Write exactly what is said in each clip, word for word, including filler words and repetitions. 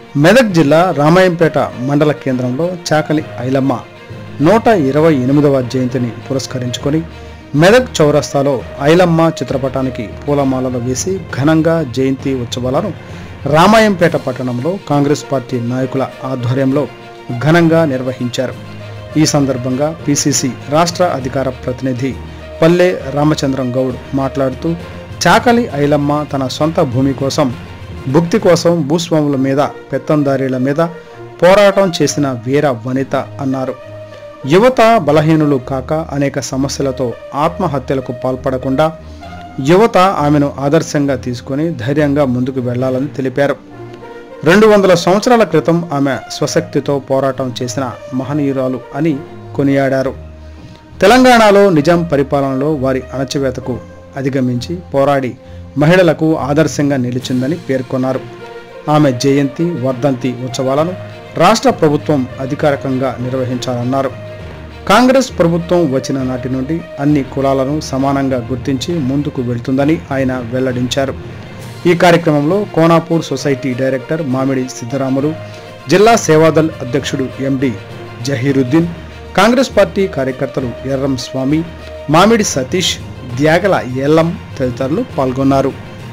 మెదక్ జిల్లా రామాయంపేట మండల కేంద్రంలో చాకలి ఐలమ్మ నూట ఇరవై ఎనిమిదవ జయంతిని పురస్కరించుకొని మెదక్ చౌరస్తాలో ఐలమ్మ చిత్రపటానికి పూలమాలలు వేసి ఘనంగా జయంతి ఉత్సవాలను రామాయంపేట పట్టణంలో కాంగ్రెస్ పార్టీ నాయకుల ఆధ్వర్యంలో ఘనంగా నిర్వహించారు. ఈ సందర్భంగా పిసిసి రాష్ట్ర అధికార ప్రతినిధి పల్లె రామచంద్రం గౌడ్ మాట్లాడుతూ చాకలి ఐలమ్మ తన సొంత భూమి కోసం, భుక్తి కోసం భూస్వాముల మీద, పెత్తందారీల మీద పోరాటం చేసిన వీర వనిత అన్నారు. యువత బలహీనులు కాక అనేక సమస్యలతో ఆత్మహత్యలకు పాల్పడకుండా యువత ఆమెను ఆదర్శంగా తీసుకుని ధైర్యంగా ముందుకు వెళ్లాలని తెలిపారు. రెండు వందల సంవత్సరాల క్రితం ఆమె స్వశక్తితో పోరాటం చేసిన మహనీయురాలు అని కొనియాడారు. తెలంగాణలో నిజాం పరిపాలనలో వారి అణచివేతకు అధిగమించి పోరాడి మహిళలకు ఆదర్శంగా నిలిచిందని పేర్కొన్నారు. ఆమె జయంతి, వర్ధంతి ఉత్సవాలను రాష్ట్ర ప్రభుత్వం అధికారికంగా నిర్వహించాలన్నారు. కాంగ్రెస్ ప్రభుత్వం వచ్చిన నాటి నుండి అన్ని కులాలను సమానంగా గుర్తించి ముందుకు వెళ్తుందని ఆయన వెల్లడించారు. ఈ కార్యక్రమంలో కోనాపూర్ సొసైటీ డైరెక్టర్ మామిడి సిద్ధరాములు, జిల్లా సేవాదల్ అధ్యక్షుడు ఎండి జహీరుద్దీన్, కాంగ్రెస్ పార్టీ కార్యకర్తలు ఎర్రం స్వామి, మామిడి సతీష్, త్యాగల ఏల్లం తదితరులు పాల్గొన్నారు.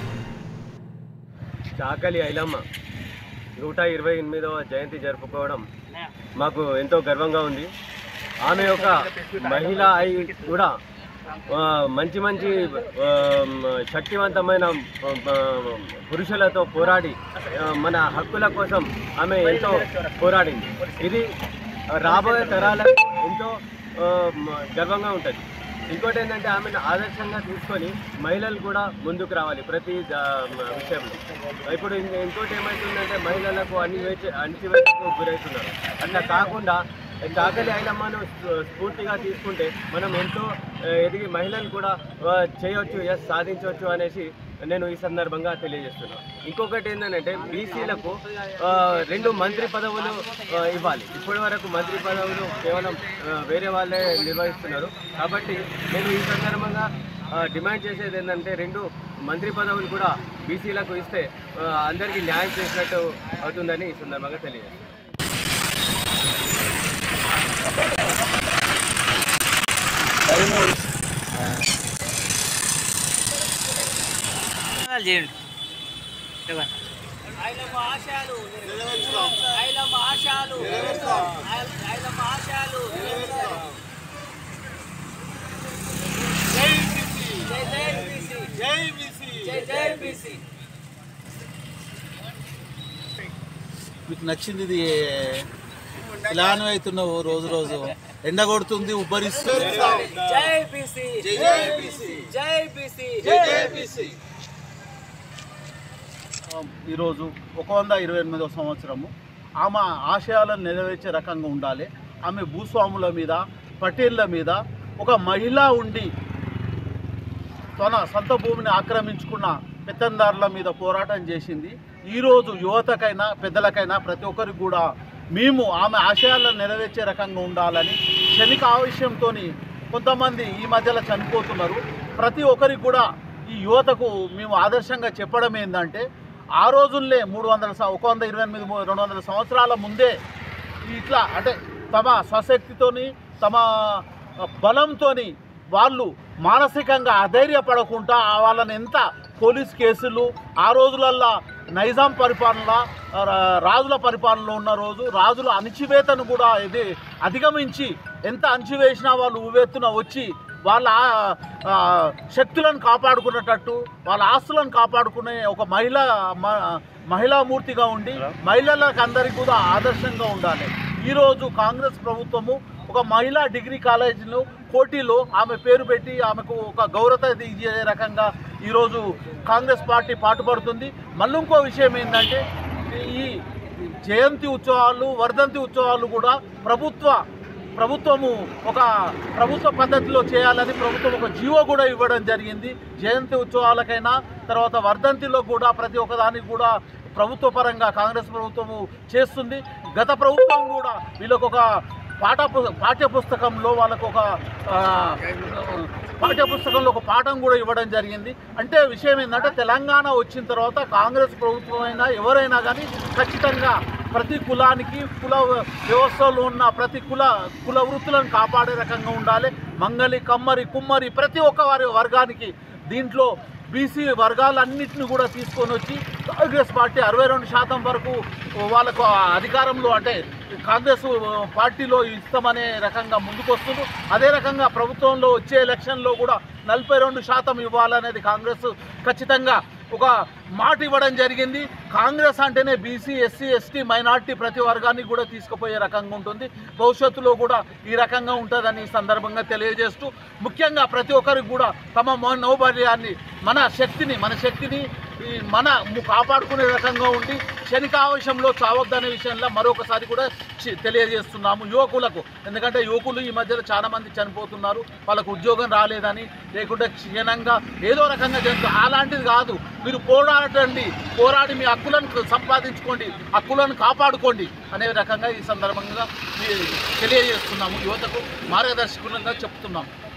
చాకలి ఐలమ్మ నూట ఇరవై ఎనిమిదవ జయంతి జరుపుకోవడం మాకు ఎంతో గర్వంగా ఉంది. ఆమె ఒక మహిళ అయి కూడా మంచి మంచి శక్తివంతమైన పురుషులతో పోరాడి మన హక్కుల కోసం ఆమె ఎంతో పోరాడింది. ఇది రాబోయే తరాలకు ఎంతో గర్వంగా ఉంటుంది. ఇంకోటి ఏంటంటే ఆమెను ఆదర్శంగా తీసుకొని మహిళలు కూడా ముందుకు రావాలి ప్రతి విషయంలో. ఇప్పుడు ఇంకోటి ఏమవుతుందంటే మహిళలకు అణివేచ అణిచివేతకు గురవుతున్నారు. అట్లా కాకుండా చాకలి ఐలమ్మను స్ఫూర్తిగా తీసుకుంటే మనం ఎంతో ఎదిగి మహిళలు కూడా చేయవచ్చు, ఎస్ సాధించవచ్చు అనేసి నేను ఈ సందర్భంగా తెలియజేస్తున్నాను. ఇంకొకటి ఏంటంటే బీసీలకు రెండు మంత్రి పదవులు ఇవ్వాలి. ఇప్పటి వరకు మంత్రి పదవులు కేవలం వేరే వాళ్ళే నిర్వహిస్తున్నారు. కాబట్టి నేను ఈ సందర్భంగా డిమాండ్ చేసేది ఏంటంటే రెండు మంత్రి పదవులు కూడా బీసీలకు ఇస్తే అందరికీ న్యాయం చేసినట్టు అవుతుందని ఈ సందర్భంగా తెలియజేస్తున్నాను. ఐలమ్మ ఆశయాలు నెరవేర్చుదాం. ఐలమ్మ ఆశయాలు నెరవేర్చుదాం. ఐలమ్మ ఆశయాలు నెరవేర్చుదాం. జై బీసీ, జై జై బీసీ, జై బీసీ, జై జై బీసీ. మీకు నచ్చింది ఇది ఇలానే అవుతున్నావు, రోజు రోజు ఎండ కొడుతుంది, ఉబ్బరిస్తుంది. జై బీసీ, జై జై బీసీ, జై బీసీ, జై జై బీసీ. ఈరోజు ఒక వంద ఇరవై ఎనిమిదవ సంవత్సరము. ఆమె ఆశయాలను నెరవేర్చే రకంగా ఉండాలి. ఆమె భూస్వాముల మీద, పటేళ్ల మీద ఒక మహిళ ఉండి తన సొంత భూమిని ఆక్రమించుకున్న పెత్తందారుల మీద పోరాటం చేసింది. ఈరోజు యువతకైనా పెద్దలకైనా ప్రతి ఒక్కరికి కూడా మేము ఆమె ఆశయాలను నెరవేర్చే రకంగా ఉండాలని క్షణిక ఆవేశంతో కొంతమంది ఈ మధ్యలో చనిపోతున్నారు. ప్రతి ఒక్కరికి కూడా ఈ యువతకు మేము ఆదర్శంగా చెప్పడం ఏంటంటే, ఆ రోజుల్లో మూడు వందల ఒక వంద ఇరవై ఎనిమిది రెండు వందల సంవత్సరాల ముందే ఇట్లా అంటే తమ స్వశక్తితోని, తమ బలంతో వాళ్ళు మానసికంగా అధైర్యపడకుండా వాళ్ళని ఎంత పోలీస్ కేసులు, ఆ రోజులల్లో నైజాం పరిపాలన, రాజుల పరిపాలనలో ఉన్న రోజు రాజుల అణిచివేతను కూడా ఇది అధిగమించి ఎంత అణిచివేసినా వాళ్ళు ఉవ్వెత్తున వచ్చి వాళ్ళ శక్తులను కాపాడుకునేటట్టు, వాళ్ళ ఆస్తులను కాపాడుకునే ఒక మహిళ మహిళామూర్తిగా ఉండి మహిళలకు అందరికీ కూడా ఆదర్శంగా ఉండాలి. ఈరోజు కాంగ్రెస్ ప్రభుత్వము ఒక మహిళా డిగ్రీ కాలేజీలో కోటిలో ఆమె పేరు పెట్టి ఆమెకు ఒక గౌరవ ఇచ్చే రకంగా ఈరోజు కాంగ్రెస్ పార్టీ పాటుపడుతుంది. మళ్ళీ ఇంకో విషయం ఏంటంటే, ఈ జయంతి ఉత్సవాలు, వర్ధంతి ఉత్సవాలు కూడా ప్రభుత్వ ప్రభుత్వము ఒక ప్రభుత్వ పద్ధతిలో చేయాలని ప్రభుత్వం ఒక జీవో కూడా ఇవ్వడం జరిగింది. జయంతి ఉత్సవాలకైనా తర్వాత వర్ధంతిలో కూడా ప్రతి ఒక్కదానికి కూడా ప్రభుత్వ పరంగా కాంగ్రెస్ ప్రభుత్వము చేస్తుంది. గత ప్రభుత్వం కూడా వీళ్ళకు ఒక పాఠ పాఠ్య పుస్తకంలో వాళ్ళకు ఒక పాఠ్య పుస్తకంలో ఒక పాఠం కూడా ఇవ్వడం జరిగింది. అంటే విషయం ఏంటంటే తెలంగాణ వచ్చిన తర్వాత కాంగ్రెస్ ప్రభుత్వం అయినా ఎవరైనా కానీ ఖచ్చితంగా ప్రతి కులానికి కుల వ్యవస్థలో ఉన్న ప్రతి కుల కుల వృత్తులను కాపాడే రకంగా ఉండాలి. మంగలి, కమ్మరి, కుమ్మరి ప్రతి ఒక్క వారి వర్గానికి దీంట్లో బీసీ వర్గాలన్నింటినీ కూడా తీసుకొని వచ్చి కాంగ్రెస్ పార్టీ అరవై రెండు శాతం వరకు వాళ్ళకు అధికారంలో అంటే కాంగ్రెస్ పార్టీలో ఇస్తామనే రకంగా ముందుకు వస్తుంది. అదే రకంగా ప్రభుత్వంలో వచ్చే ఎలక్షన్లో కూడా నలభై రెండు శాతం ఇవ్వాలనేది కాంగ్రెస్ ఖచ్చితంగా ఒక మాట ఇవ్వడం జరిగింది. కాంగ్రెస్ అంటేనే బీసీ, ఎస్సీ, ఎస్టీ, మైనార్టీ ప్రతి వర్గాన్ని కూడా తీసుకుపోయే రకంగా ఉంటుంది. భవిష్యత్తులో కూడా ఈ రకంగా ఉంటుందని ఈ సందర్భంగా తెలియజేస్తూ ముఖ్యంగా ప్రతి ఒక్కరికి కూడా తమ మనోబల్యాన్ని మన శక్తిని మన శక్తిని మన కాపాడుకునే రకంగా ఉండి క్షణికావేశంలో చావద్దనే విషయంలో మరొకసారి కూడా తెలియజేస్తున్నాము యువకులకు. ఎందుకంటే యువకులు ఈ మధ్యలో చాలా మంది చనిపోతున్నారు, వాళ్ళకు ఉద్యోగం రాలేదని లేకుంటే క్షీణంగా ఏదో రకంగా జరుగుతుంది. అలాంటిది కాదు, మీరు పోరాడండి, పోరాడి మీ హక్కులను సంపాదించుకోండి, హక్కులను కాపాడుకోండి అనే రకంగా ఈ సందర్భంగా తెలియజేస్తున్నాము, యువతకు మార్గదర్శకులంగా చెప్తున్నాము.